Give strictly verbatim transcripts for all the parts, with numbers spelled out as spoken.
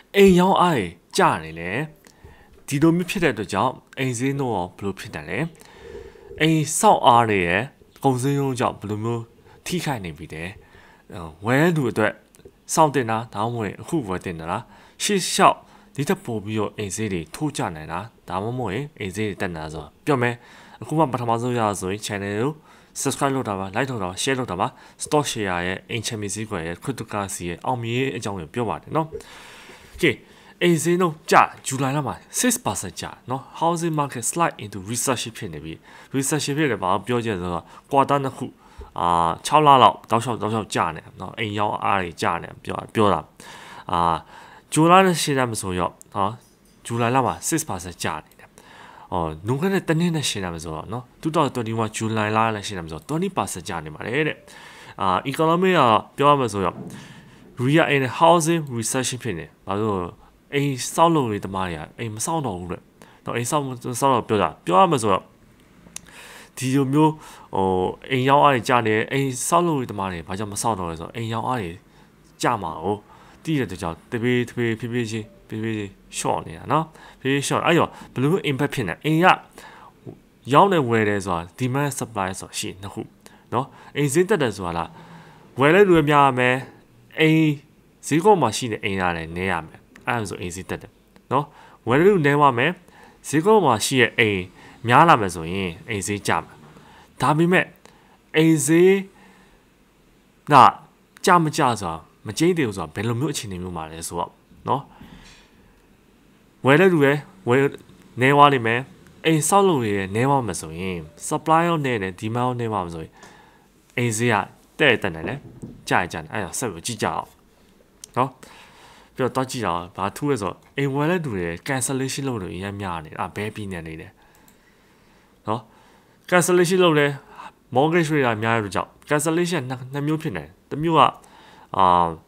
အိမ်ရောင်းအားကြာနေလေဒီလိုမျိုးဖြစ်တဲ့အတွက်ကြောင့်အိမ်ဈေးနှုန်းရောဘယ်လိုဖြစ်တယ်လဲအိမ်ဆောက်အားတွေရဲ့ကုန်စည်နှုန်းကြောင့်ဘယ်လိုမျိုးထိခိုက်နေပြီတဲ့ဝယ်တဲ့လူအတွက်စောင့်တင်တာဒါမှမဟုတ်အခုဝယ်တင်တာလားရှေ့လျှောက်ဒီထက်ပိုပြီးတော့အိမ်ဈေးတွေထိုးကျနိုင်တာဒါမှမဟုတ်အိမ်ဈေးတွေတက်နေတာဆိုပြောမယ်အခုမှပထမဆုံးရဆိုရင် channel ကို subscribe လုပ်တာပါ like လုပ်တာပါ share လုပ်တာပါ stock share ရဲ့အိမ်ချမ်းမြေဈေးကွက်ရဲ့ cryptocurrency ရဲ့အောင်မြင်ရေးအကြောင်းကိုပြောပါတယ်နော် okay အိမ်ဈေးနှုန်းကျဇူလိုင်လမှာ six percent ကျနော် housing market slide into recession ဖြစ်နေပြီ recession ဖြစ်တယ်ဘာပြောချင်ဆိုတော့ quarter နှစ်ခုအာsixလလောက်တောက်လျှောက်တောက်လျှောက်ကျနေနော်အိမ်ရောင်းအားတွေကျနေပြောပြောတာအာဇူလိုင်လရှင်းရမဆိုရောနော်ဇူလိုင်လမှာ six percent ကျနေတယ်အော်နှုတ်ခနဲ့တနည်းနဲ့ရှင်းရမဆိုတော့နော်twenty twenty-one ဇူလိုင်လလည်းရှင်းရမဆို twenty percent ကျနေပါတယ်တဲ့အာ economy ကပြောရမဆိုရော real in housing recession ဖြစ်နေဘာလို့အိမ်စောက်လုပ်နေတမားတွေကအိမ်မစောက်တော့ဘူးတဲ့နော်အိမ်စောက်စောက်တော့ပြောတာပြောရမဆိုတော့ဒီလိုမျိုးဟိုအိမ်ရောက်အားတွေကြာနေအိမ်စောက်လို့တမားတွေဘာကြောင့်မစောက်တော့လဲဆိုတော့အိမ်ရောက်အားတွေကြာမှာ哦တီးတဲ့ကြောင့်တပေးတပေးဖြည်းဖြည်းချင်းဖြည်းဖြည်းချင်း short နေတာနော်ဖြည်းဖြည်း short အဲ့တော့ဘယ်လို impact ဖြစ်နေအိမ်ကရောက်နေဝယ်တယ်ဆိုတာ demand supply ဆိုတာရှိနှစ်ခုနော်အိမ်ဈေးတက်တယ်ဆိုတာလားဝယ်လဲလူများရမယ်အိမ်ဈေးကောမှာရှိနေအိမ်ရတယ်နေရမယ်အဲ့ဒါဆိုအိမ်ဈေးတက်တယ်နော်ဝယ်လဲလူနေပါမယ်ဈေးကောမှာရှိရဲ့အိမ်များလာမယ်ဆိုရင်အိမ်ဈေးကျမှာဒါပေမဲ့အိမ်ဈေးကကျမကျဆိုတာမကျင်းတယ်ဆိုတာဘယ်လိုမျိုးအခြေအနေမျိုးမှာလဲဆိုတော့နော်ဝယ်တဲ့လူရဲ့ဝယ်နေသွားလိမ့်မယ်အိမ်ဆောက်လုပ်ရည်နေသွားမှာဆိုရင် supply ရောနေတယ် demand ရောနေသွားမှာဆိုရင်အိမ်ဈေးကတဲ့တက်နေတယ်ကျကြတယ်အဲ့ဒါဆက်ပြီးကြည့်ကြအောင်နော်ပြီးတော့တော့ကြည့်အောင်ဘာထူးလဲဆိုတော့အိမ်ဝယ်တဲ့လူတွေ cancellation လုပ်လို့အရင်များနေအဲ့ဘဲပြီးနေနေတယ်နော် cancellation လုပ်လဲ mortgage rate အများကြီးကြောင့် cancellation နှစ်မျိုးဖြစ်နေတယ်တစ်မျိုးကအာ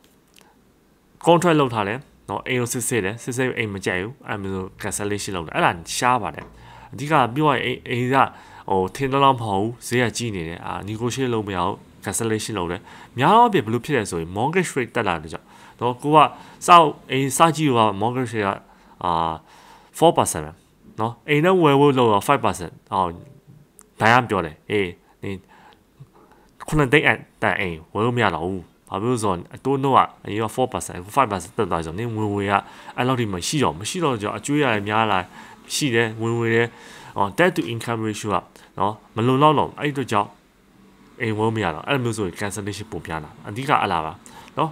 contract လုပ်ထားတယ်နော်အိမ်ကိုစစ်စစ်တယ်စစ်စစ်အိမ်မကြိုက်ဘူးအဲ့မျိုး cancellation လုပ်တယ်အဲ့ဒါရှားပါတယ်အဓိကပြောရရင်အိမ်ကဟိုထင်းတော့မဟုတ်ဘူးဈေးကကြီးနေတယ်အာ negotiate လုပ်မရအောင် cancellation လုပ်တယ်များတော့ပြင်ဘယ်လိုဖြစ်လဲဆိုရင် mortgage rate တက်လာတယ်ကြောင့်နော်ကိုကစောက်အိမ်စကြည့်က mortgage rate ကအာ four percent နော်အိမ်နဲ့ဝယ်ဖို့လို့တော့five percent ဟောဒါရမ်းပြောတယ်အေးနေခုနတိတ်အတန်အိမ်ဝယ်လို့မရတော့ဘူးဘာဖြစ်လို့ဆိုတော့အတိုးနှုတ်ကအရင်ကfour percent five percent တက်သွားဆိုတော့နေဝင်ဝယ်ကအဲ့လောက်ထိမရှိတော့မရှိတော့ကြောင့်အကျွေးရတယ်များလာရှိတယ်ဝင်ဝယ်တယ်ဟော debt to income ratio ကနော်မလုံလောက်တော့အဲ့တို့ကြောင့်အိမ်ဝယ်မရတော့အဲ့လိုမျိုးဆိုရင် cancellation ပုံပြလာအဓိကအလားပါနော်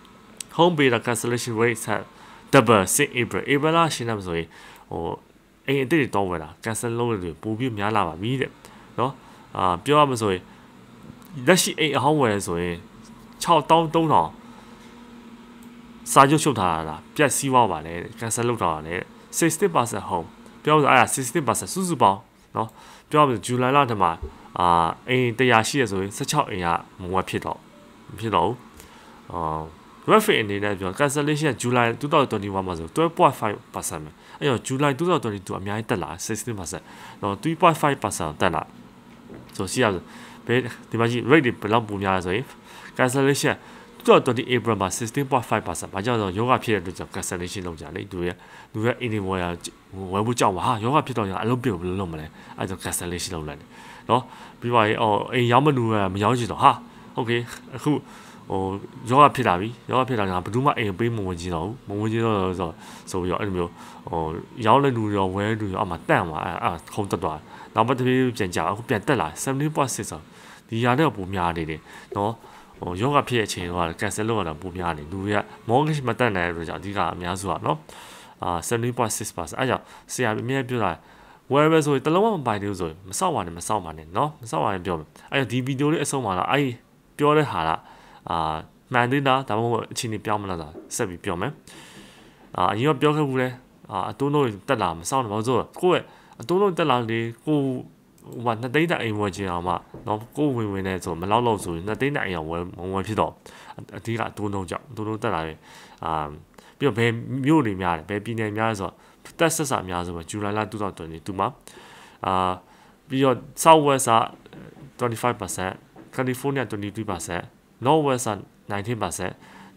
home builder cancellation rate had double since April April လာရှင်းတယ်ဆိုရင်ဟိုအိမ်အစ်တွေတောင်းဝယ်တာ cancel လုပ်လို့ပိုပြီးများလာပါပြီတဲ့နော်အာပြောရမဆိုရင်လက်ရှိအိမ်အဟောင်းဝယ်ဆိုရင်six thousand three thousandစာချုပ်ချုပ်ထားတာလားပြက်စီးသွားပါလေ cancel လုပ်ထားတာလေsixty percent home ပြောလို့အဲ့ဒါsixty percent စုစုပေါင်းနော်ပြောလို့ဇူလိုင်လထဲမှာအာအိမ်one hundredရှိရဆိုရင်sixteenအိမ်ကမဝယ်ဖြစ်တော့ဖြစ်တော့အာ graphic အနေနဲ့ပြော cancellation ဇူလိုင်twenty twenty-oneမှာဆိုtwelve point five percent ပဲအဲ့တော့ဇူလိုင်twenty twenty-twoအများကြီးတက်လာsixteen percent တော့three point five percent တက်လာဆိုရှိရဘယ်ဒီမှာကြီး rate တွေဘယ်လောက်ပုံများလဲဆိုရင် cancellation twenty April မှာsixteen point five percent ဘာကြောင့်ဆိုယောဂဖြစ်တဲ့အတွက်ကြောင့် cancellation လုပ်ကြတယ်သူရဲ့သူရဲ့ anywhere ဝယ်ဖို့ကြောက်ပါဟာယောဂဖြစ်တော့အလုပ်ပြုတ်ဘယ်လိုလုပ်မလဲအဲဒါ cancellation လုပ်လိုက်တယ်နော်ပြီးပါရင်အော်အိမ်ရောက်မလို့မရောက်ချင်တော့ဟာ okay အခုဟိုယောဂဖြစ်လာပြီယောဂဖြစ်လာတာဘယ်သူမှအိမ်ပေးမဝင်ချင်တော့ဘူးမဝင်ချင်တော့ဆိုဆိုပြီးတော့အဲ့လိုမျိုးဟိုရောက်တဲ့လူရောဝယ်လူရောအမှတန့်သွားအဲအဲခုံတက်သွားနောက်ပတ်တပြေးပြန်ကြအခုပြန်တက်လာseventeen point sixဆိုဒီຢာတော့ပုံများနေတယ်နော်ဟိုယောဂဖြစ်တဲ့အချိန်တော့ cancel လုပ်ရတာပုံများနေလူတွေက mortgage မတက်နိုင်တဲ့အတွက်ကြောင့်အဓိကအများစုကနော်အာseventeen point six percent အဲကြောင့်ဆရာအမြဲပြောတာဝယ်ပဲဆိုရင်တလုံးမပိုင်သေးဘူးဆိုရင်မစောက်ပါနဲ့မစောက်ပါနဲ့နော်မစောက်ပါနဲ့ပြောမယ်အဲကြောင့်ဒီဗီဒီယိုလေးအဆုံးမှာတော့အဲပြောတဲ့ဟာကအာမှန်သေးလားဒါမှမဟုတ်အချိန်ကြီးပြောင်းမလားဆိုတာဆက်ပြီးပြောမယ်အာအရင်ကပြောခဲ့ဘူးလေအာအတိုးတို့တက်လာမစောက်နဲ့ဘာလို့ဆိုတော့ကိုယ့်ရဲ့အတိုးတို့တက်လာလေကိုဟိုမှာနှစ်သိန်းတက်အိမ်ဝယ်ချင်အောင်မှနော်ကိုယ်ဝင်ဝင်နေဆိုမလောက်လောက်ဆိုရင်နှစ်သိန်းတက်အိမ်အောင်ဝယ်ဝယ်ဖြစ်တော့အဓိကအတိုးနှုံကြောင့်အတိုးနှုံတက်လာတယ်အာပြီးတော့ဘယ်မြို့တွေများတယ်ဘယ်ပြည်နယ်များလဲဆိုတော့တက်ဆက်စာအများဆုံးပဲဇူလိုင်လtwenty twenty-twoမှာအာပြီးတော့ South West ကtwenty-five percent California twenty-three percent North West ကnineteen percent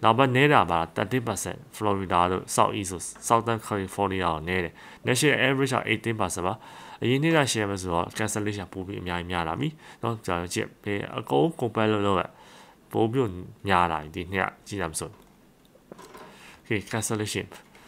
နောက်ပိုင်းနေတာပါthirty percent Florida တို့ South East Southern California ကိုနေတယ် national average ကeighteen percent ပါအရင်နေ့က share မယ်ဆိုတော့ cancellation ပိုပြီးအများကြီးများလာပြီเนาะကျွန်တော်ကြည့်ဘေးအကုန် compare လုပ်လို့ပိုပြီးများလာပြီဒီနေ့ကြည့်ရမှာဆို okay cancellation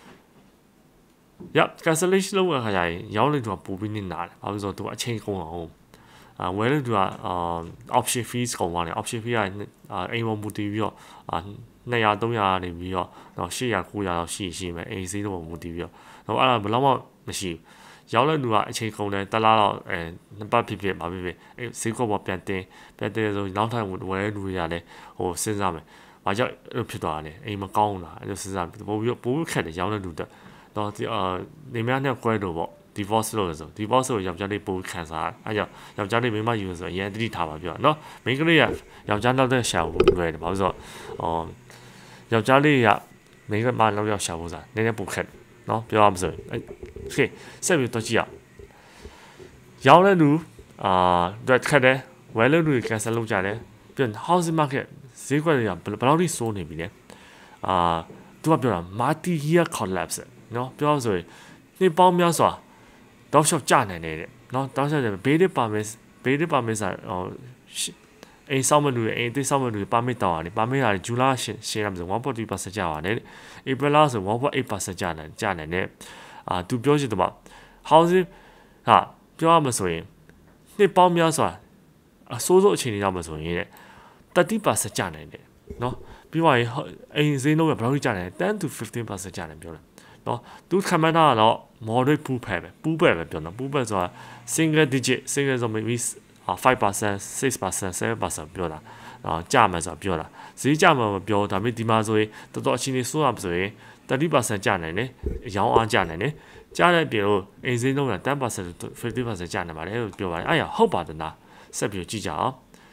Yep, cancellation လုပ်ရခါကျရင်ရောင်းလိုက်တော့ပိုပြီးနေနာတယ်ဘာလို့ဆိုတော့သူအချိန်ကုန်အောင်အာဝယ်လို့သူကအာ option fees ကုန်သွားတယ် option fee ကအိမ်ပေါ်မူတည်ပြီးတော့အာtwo hundred three hundနေပြီးတော့တော့eight hundred nine hundလောက်ရှိရှိမယ်အိမ်ဈေးတော့မူတည်ပြီးတော့တော့အဲ့ဒါဘယ်တော့မှမရှိဘူးရောင်းလိုက်သူကအချိန်ကုန်တယ်တစ်လားတော့အဲနှစ်ပတ်ဖြစ်ဖြစ်ပါဖြစ်ဖြစ်အဲဈေးကောပေါ်ပြန်တင်ပြန်တင်ဆိုနောက်ထပ်ဝယ်လူရလဲဟိုစဉ်းစားမယ်ဘာကြောင့်အဲ့ဖြစ်သွားလဲအိမ်မကောင်းလားအဲ့လိုစဉ်းစားပို့ပြီးပို့ပြီးခက်တယ်ရောင်းတဲ့လူတက်တော့ဒီအာနေများနဲ့ကွဲတော့ပေါ့ divorce လို့ဆို divorce ဆိုယောက်ျားလေးပိုခံစားအဲ့ကြောင့်ယောက်ျားလေးမိန်းမယူဆိုအရင်တတိထားပါပြောနော်မိန်းကလေးကယောက်ျားနောက်တဲ့ရှာဖို့လွယ်တယ်ဘာလို့ဆိုတော့အော်ယောက်ျားလေးကမိန်းကမနောက်ရောက်ရှာဖို့စားနည်းနည်းပိုခက်နော်ပြောရမစို့โอเคဆက်ပြီးတော့ကြည့်ရရောင်းတဲ့လူအာတော့ခက်တယ်ဝယ်လို့လူ cancel လုပ်ကြတယ်ပြန် housing market ဈေးကွက်ကဘယ်လောက်ထိစိုးနေပြီလဲအာသူကပြောတာ multi year collapse နော်ပြောဆိုရင်နှစ်ပေါင်းများစွာတောက်လျှောက်ကျနိုင်တယ်တဲ့နော်တောက်လျှောက်ဘေးဒစ်ပါမစ်ဘေးဒစ်ပါမစ်ဆိုအိမ်ဆောင်မလူအိမ်သိဆောင်မလူပါမစ်တောင်းရတယ်ပါမစ်ကဇူလာရှင်းရှင်းရမှာဆိုone point two percent ကျပါတယ်ဧပြီလဆိုone point eight percent ကျနိုင်ကျနိုင်တယ်အာသူပြောချင်တယ်မှာ housing ဟာပြောရမှာဆိုရင်နှစ်ပေါင်းများစွာအဆိုးဆုံးအခြေအနေရောက်မှာဆိုရင်တဲ့thirty percent ကျနိုင်တယ်နော်ပြီးသွားရင်အိမ်ဈေးနှုန်းကဘယ်လောက်ကျနိုင်လဲten to fifteen percent ကျနိုင်ပြောတယ်နော်သူခမန်းတာကတော့ moderate ပူဖဲပဲပူပဲပဲပြောနော်ပူပဲဆိုတာ single digit single ဆို maybe five percent six percent seven percent ပြောတာအော်ကြာမယ်ဆိုတာပြောတာဈေးကြာမှာမပြောဒါပေမဲ့ဒီမှာဆိုရင်တော်တော်အချင်းလေးစိုးရဆိုရင်thirty percent ကြာနိုင်တယ်ရောင်းအားကြာနိုင်တယ်ကြာတဲ့ပြေလို့အိမ်ဈေးနှုန်းကten percent to fifty percent ကြာနိုင်ပါတယ်လို့ပြောပါတယ်အဲ့ရဟုတ်ပါတယ်နာဆက်ပြီးကြည့်ကြအောင်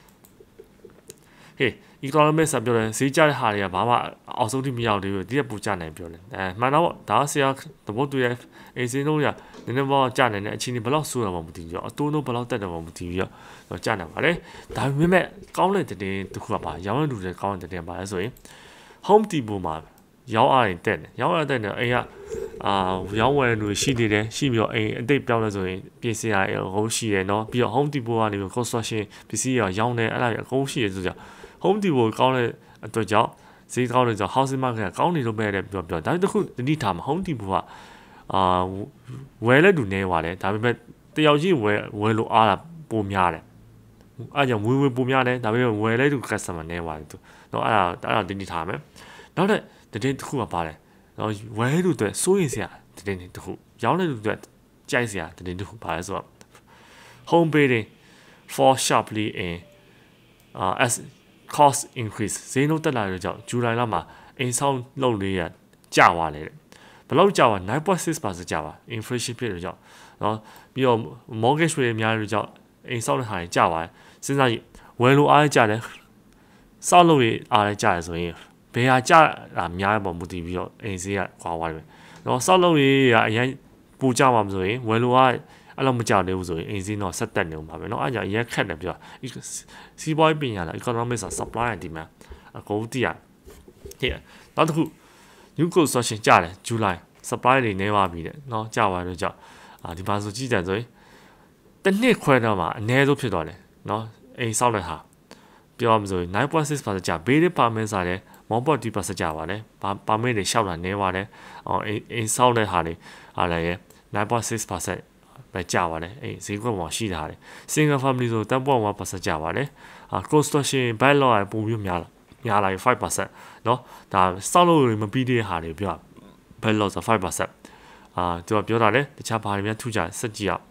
ဟေး economic ဆက်ပြောတယ်ဈေးကျတဲ့ဟာတွေကဘာမှအောက်ဆုံးထိမရောက်သေးဘူးဒီကပူကျနိုင်ပြောတယ်အဲမှန်တော့ဒါဆရာသဘောတူရဲ့အိမ်ဈေးနှုန်းကနည်းနည်းပေါ့ကျနိုင်တဲ့အချင်းတွေဘယ်လောက်ဆိုးရမှာမသိဘူးအတိုးနှုန်းဘယ်လောက်တက်တယ်မှမသိဘူးတော့ကျနိုင်ပါလေဒါပေမဲ့ကောင်းတဲ့တဲ့တစ်ခုကပါရောင်းရလူတွေကောင်းတဲ့တဲ့ပါလဲဆိုရင် home depot မှာရောင်းအားရင်တက်တယ်ရောင်းအားတက်တယ်အိမ်ကအာရောင်းဝယ်လူရှိနေတယ်ရှိပြီးတော့အိမ်အတိတ်ပြောင်းလဲဆိုရင်ပြင်ဆင်ရအကုန်ရှိရယ်နော်ပြီးတော့ home depot ကနေ construction ပစ္စည်းရောင်းတယ်အဲ့ဒါအကုန်ရှိရဆိုကြ home depot ကောင်းတဲ့အတွက်ကြောင့်ဈေးကောင်းတဲ့ကြောင့် housing market ကောင်းနေလို့ပဲတဲ့ပြောပြောဒါတခုတတိထားမှာ home depot ကအာဝယ်လက်တူနေပါတယ်ဒါပေမဲ့တယောက်ကြီးဝယ်ဝယ်လို့အားတာပိုများတယ်အဲ့ကြောင့်ဝယ်ဝယ်ပိုများတယ်ဒါပေမဲ့ဝယ်လက်တူ customer နေပါတယ်သူတော့အဲ့ဒါအဲ့ဒါတတိထားမယ်နောက်တဲ့တည်တစ်ခုကပါတယ်နော်ဝယ်လူတွေစိုးရင်စရာတည်တစ်ခုရောင်းတဲ့လူတွေကြိုက်စရာတည်တစ်ခုပါလဲဆိုတော့ home building fall sharply in uh, as cost increase ဈေးနှုန်းတက်လာတဲ့ကြောင့်ဇူလိုင်လမှာအိမ်ဆောင်လုပ်လေးရကျသွားတယ်ဘယ်လောက်ကျသွားnine point six percent ကျပါ inflation ဖြစ်တဲ့ကြောင့်နော်ပြီးတော့ mortgage rate များတဲ့ကြောင့်အိမ်ဆောင်တဲ့ဟာကျသွားစဉ်းစားကြည့်ဝယ်လို့အားကျတယ်စောက်လို့ရအားကျတယ်ဆိုရင်ဘယ်ဟာကြတာများပေါ်မူတည်ပြီးတော့အိမ်ဈေးကကွာသွားတယ်။နော်စောက်လုံးရေးကအရင်ပူကြမှာမဆိုရင်ဝယ်လို့ကအဲ့လိုမကြသေးဘူးဆိုရင်အိမ်ဈေးတော့ဆက်တက်နေမှာပဲเนาะအဲ့ကြောင့်အရင်ခက်တယ်ပြောစီးပွားရေးပညာလား economics ဆို supply and demand အကုန်တည်ရဟဲ့နောက်တစ်ခု new construction ကြတယ် July supply တွေနေပါပြီတဲ့เนาะကြသွားတော့ကြောင့်အာဒီပါဆိုကြည့်တယ်ဆိုရင်တစ်နှစ်ခွဲတော့မှအနည်းဆုံးဖြစ်သွားတယ်เนาะအိမ်ဆောက်တဲ့ဟာပြောမှဆိုရင်nine point six percent ကြဘေးတဲ့ပါမင်းစားတယ်one point two percent ကျပါတယ်ပါပါမစ်တွေရှောက်တာနေပါတယ်အော်အင်းဆောက်တဲ့ဟာတွေအားလည်းnine point six percent ပဲကျပါတယ်အေးဈေးကွက်ပေါ်ရှိတာဟာ single family ဆိုten point one percent ကျပါတယ်အာ construction backlog ကပုံပြီးများလာများလာfive percent เนาะဒါဆောက်လို့မပြီးတဲ့ဟာတွေပြော backlog ဆိုfive percent အာသူကပြောတာလေတခြားဘာတွေများထူးကြစက်ကြည့်အောင်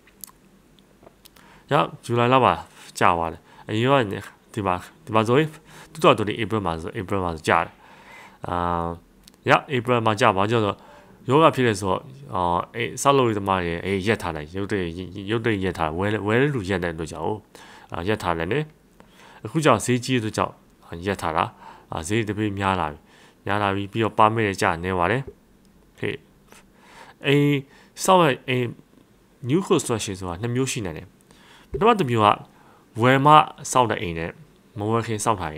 ရဇူလိုင်လပါကျသွားတယ်အရင်ကဒီမှာဒီမှာဆိုရင်တူတော်တူဒီ April မှာဆို April မှာကြာတယ်အာရ April မှာကြာပါကြောင့်ယောဂဖြစ်လဲဆိုတော့အာအေးဆောက်လို့ဒီမှာရေအေးရက်ထားလိုက်ရုပ်တရက်ရုပ်တရက်ရက်ထားဝဲဝဲလူရက်တဲ့အတွက်ကြောင့်အာရက်ထားတယ်လေအခုကြောင့်ဈေးကြီးတဲ့ကြောင့်ရက်ထားတာအာဈေးတပိများလာပြီများလာပြီပြီးတော့ပါမစ်ကြာနေပါတယ်ဟေးအေးဆောက်ရအေး new construction ဆိုတာနှစ်မျိုးရှိနေတယ်ပထမတစ်မျိုးကဝယ်မစောက်တဲ့အိမ်နဲ့မဝယ်ခင်စောက်ထားရင်ဒီ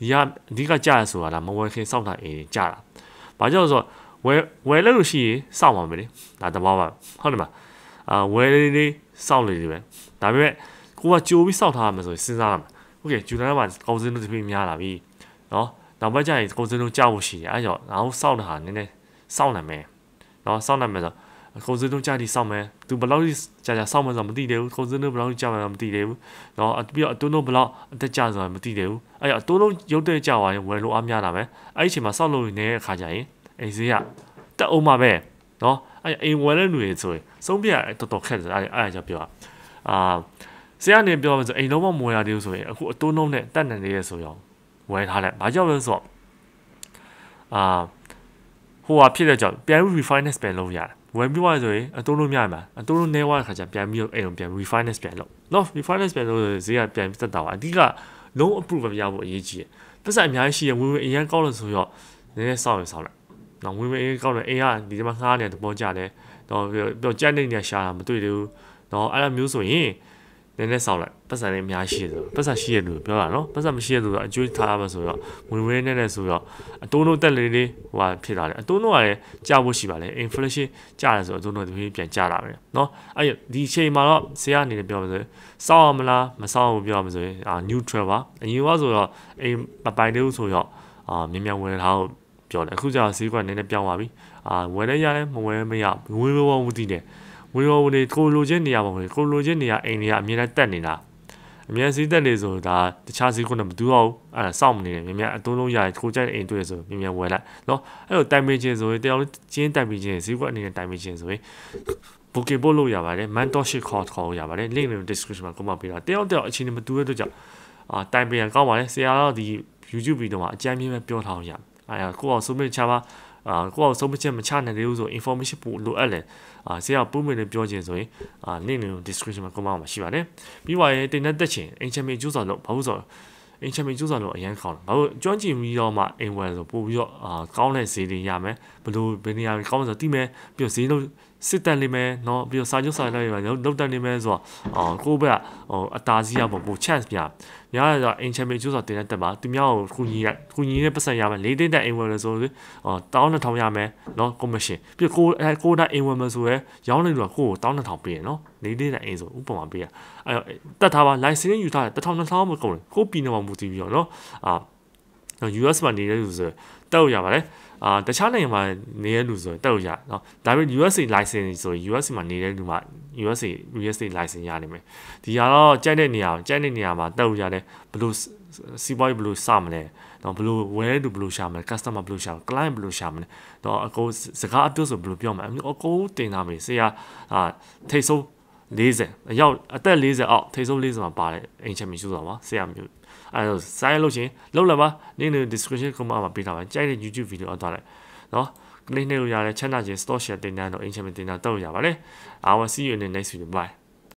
ဒီကအဓိကကြားရဆိုတာလားမဝယ်ခင်စောင့်တာအိမ်ကြားတာဘာကြောင့်ဆိုဝယ်ဝယ်လို့ရှိရင်စောင့်ပါမယ်လေဒါတဘောပါဟုတ်တယ်မအာဝယ်လေးလေးစောင့်လေးတွေပဲဒါပေမဲ့ကိုကကြိုပြီးစောင့်ထားရမယ်ဆိုရင်စဉ်းစားရမယ်โอเคဂျူလိုင်မှာကောင်းစင်းတို့တပြည့်များလာပြီနော်နောက်ပိုင်းကျရင်ကောင်းစင်းတို့ကြောက်ဖို့ရှိတယ်အဲကြောင့်ငါတို့စောင့်တာဟာနည်းနည်းစောင့်နိုင်မယ်နော်စောင့်နိုင်မယ်ဆိုကောင်းစင်းတို့ကြာတီစောင့်မယ်သူဘယ်လောက်ကြာကြာစောင့်မယ်ဆိုတော့မသိသေးဘူးကောင်းစင်းတို့ဘယ်လောက်ကြာမယ်မသိသေးဘူးနော်ပြီးတော့အတုံးတို့ဘယ်လောက်အသက်ကြာဆိုတော့မသိသေးဘူးအဲကြောင့်အတုံးတို့ရုပ်တဲ့ကြာသွားရင်ဝယ်လို့အားများလာမယ်အဲ့ဒီအချိန်မှာစောင့်လို့နေတဲ့အခါကျရင်အိမ်ဈေးကတက်အောင်ပါပဲနော်အဲ့အိမ်ဝယ်တဲ့လူတွေဆိုရင်ဆုံးပြတော်တော်ခက်တယ်အဲ့အဲ့ကြောင့်ပြောအာဆရာနေပြောမှဆိုအိမ်လုံးမမဝယ်ရသေးဘူးဆိုရင်အခုအတုံးလုံးနဲ့တက်နေနေရဆိုရောဝယ်ထားလိုက်ဘာကြောင့်လဲဆိုတော့အာဟိုဟာဖြစ်တဲ့ကြောင့်ပြန် refinance ပြန်လုပ်ရတယ်ဝယ်ပြီးသွားဆိုရင်အတုံးလုံးများမှာအတုံးလုံးနေသွားတဲ့ခါကျပြန်ပြီးအိမ်လုံးပြန် refinance ပြန်လုပ်နော် refinance ပြန်လုပ်ဈေးကပြန်တက်တာပါအဓိကလုံး approve ရဖို့အရေးကြီးတယ်ပတ်စံအများကြီးရှိရဝင်ဝင်အရင်ကောက်လို့ဆိုတော့နည်းနည်းစောင့်ရစောင့်လိုက်နော်ဝင်ဝင်အရင်ကောက်လို့အိမ်ကဒီမှာငှားနေတဲ့သဘောကျတယ်တော့ပြောကြက်နေနေရှာတာမတွေ့သေးဘူးနော်အဲ့လိုမျိုးဆိုရင်နည်းနည်းစောင့်လိုက်ပတ်စံလေးအများရှိတယ်ပတ်စံရှိရလို့ပြောတာနော်ပတ်စံမရှိရလို့အကျွေးထားမှာဆိုတော့ဝင်ဝင်နဲ့နဲ့ဆိုတော့အတုံးလုံးတက်လေးလေးဟိုဟာဖြစ်လာတယ်အတုံးလုံးကလည်းကြာဖို့ရှိပါလေ inflation ကြာတယ်ဆိုတော့အတုံးလုံးဒီပြန်ကြာလာမယ်နော်အဲ့ဒီအချိန်မှာတော့ဆရာအနေနဲ့ပြောမှာဆိုစောင့်ရမလားမစောင့်ဘူးပြောမှာဆိုရင်အာ neutral ပါအရင်ကဆိုတော့အိမ်မပိုင်သေးဘူးဆိုတော့အာမြန်မြန်ဝယ်ထားဖို့ပြောတယ်အခုကျတော့ဈေးကွက်နည်းနည်းပြောင်းသွားပြီအာဝယ်လည်းရတယ်မဝယ်မရဝယ်ဝယ်ဝယ်တည်တယ်ဝယ်ဝယ်တွေကိုလိုချင်နေရပါမယ်ကိုလိုချင်နေရအိမ်တွေကအမြဲတမ်းတက်နေတာအမြဲစည်းတက်နေဆိုဒါတခြားဈေးကွက်နဲ့မတူတော့ဘူးအဲ့ဒါစောင့်မနေတယ်မြန်မြန်အတုံးလုံးရကိုကြိုက်တဲ့အိမ်တွေ့ဆိုမြန်မြန်ဝယ်လိုက်နော်အဲ့လိုတိုင်ပင်ခြင်းဆိုရင်တယောက်ချင်းတိုင်ပင်ခြင်းဈေးကွက်အနေနဲ့တိုင်ပင်ခြင်းဆိုရင် booking ပို့လို့ရပါတယ် mentorship call ခေါ်လို့ရပါတယ် link လေး description မှာကိုမပေးတာတယောက်တယောက်အချင်းနဲ့မတူတဲ့အတွက်ကြောင့်အာတိုင်ပင်ရကောင်းပါတယ်ဆရာတော့ဒီ YouTube ဗီဒီယိုမှာအကြမ်းမြင်ပဲပြောထားအောင်ရအဲ့ကိုအောင်ဆုံးမချပါအာကိုအောင်ဆုံးမချက်မချနိုင်သေးဘူးဆို information ပို့လိုအပ်တယ်အာဆရာပုံမှန်နဲ့ပြောခြင်းဆိုရင်အာ link လေး description မှာကိုမမှာရှိပါတယ်ပြီးပါရင်တင်တဲ့တက်ချင်အင်ချမ်မီကျူးစာလို့ဘာလို့ဆိုတော့အင်ချမ်မီကျူးစာလို့အရင်ခေါင်းဘာလို့ကျွမ်းကျင်ပြီးတော့မှအိမ်ဝယ်ဆိုပို့ပြီးတော့အာကောင်းတဲ့ဈေးတွေရမယ်ဘလို့ဘယ်နေရာကောင်းဆိုတိမယ်ပြီးတော့ဈေးလို့စစ်တက်လိမ့်မယ်เนาะပြီးတော့စာချုပ်စာလိုက်ရလောက်လောက်တက်နေမယ်ဆိုတော့အော်ကိုဘက်ကဟိုအတားစီးရပေါ့ပို chance ပြများရတော့အင်ချမ်မီကျူးစာတင်တဲ့တက်ပါသူများကိုခုညီခုညီနဲ့ပတ်စံရမယ်လေးတိတ်တက်အိမ်ဝယ်လို့ဆိုတော့အော်တောင်းနှစ်ထောင်ရမယ်เนาะ commission ပြီးကိုအဲကိုတိုင်းအိမ်ဝယ်မယ်ဆိုရဲရောင်းနေလို့ကိုကိုတောင်းနှစ်ထောင်ပေးရเนาะလေးတိတ်တက်အိမ်ဆိုဥပမာပေးရအဲတက်ထားပါ license ယူထားတယ်တစ်ထောင်နှစ်ထောင်မကုန်ဘူးကိုပြည်နေမှာမူတည်ပြီးတော့เนาะအာ ယူ အက်စ် မှာနေတဲ့လူဆိုတက်လို့ရပါတယ်အာတခြားနိုင်ငံမှာနေတဲ့လူဆိုတက်လို့ရเนาะဒါပေမဲ့ ယူ အက်စ် အေ license ဆိုရင် ယူ အက်စ် မှာနေတဲ့လူမှာ ယူ အက်စ် အေ real estate license ရနိုင်မယ်ဒီကတော့ကြိုက်တဲ့နေရာကြိုက်တဲ့နေရာမှာတက်လို့ရတယ်ဘလို့စီးပွားရေးဘလို့စမလဲเนาะဘလို့ဝယ်သူဘလို့ရှာမလဲ customer ဘလို့ရှာမလဲ client ဘလို့ရှာမလဲเนาะအကိုစကားအပြောဆိုဘလို့ပြောမလဲအကိုတင်သားမယ်ဆရာအာထိတ်ဆုံး၄၀အရောက်အသက်၄၀အောက်ထိတ်ဆုံး၄၀မှာပါတယ်အင်ချင်မီရှုတာပါဆရာမျိုးအဲဒါဆိုင်လို့ချင်းလောက်လာပါနင်းနေ description ကမှာပေးထားပါကြိုက်တဲ့ YouTube video အတော့လိုက်နော်ကလေးနေလို့ရတယ် channel ချင်း store share တင်တဲ့တော့အင်ချင်မီတင်တာတော့ရပါတယ် I will see you in the next video bye